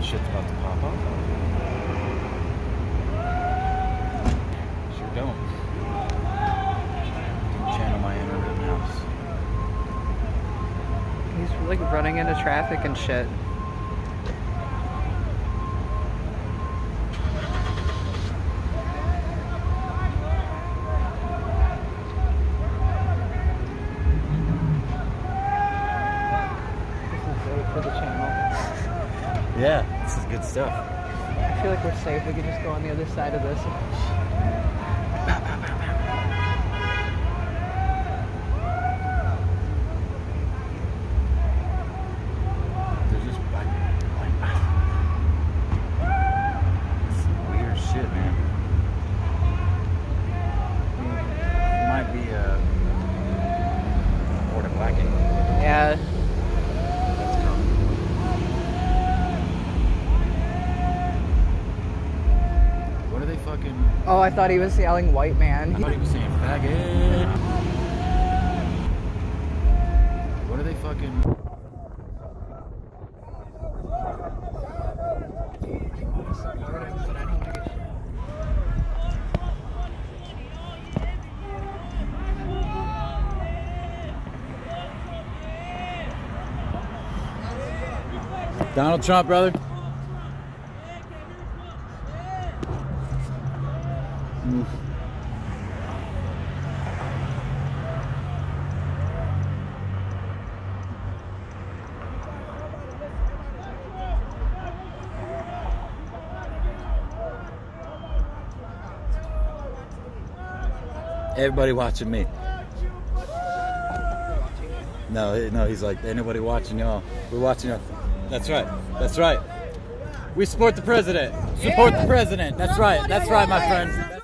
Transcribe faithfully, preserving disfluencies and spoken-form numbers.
shit's about to pop off. Sure don't. Channel my inner Rittenhouse. He's like running into traffic and shit. This is great for the channel. Yeah, this is good stuff. I feel like we're safe. We could just go on the other side of this. There's just like, like some weird shit, man. It might be a Port of Blacking. Yeah. What are they fucking? Oh, I thought he was yelling white man. I thought he was saying faggot. What are they fucking? Donald Trump, brother. Mm. Everybody watching me. No, no, he's like, anybody watching y'all? We're watching y'all. That's right. That's right. We support the president. Support the president. That's right. That's right, my friend.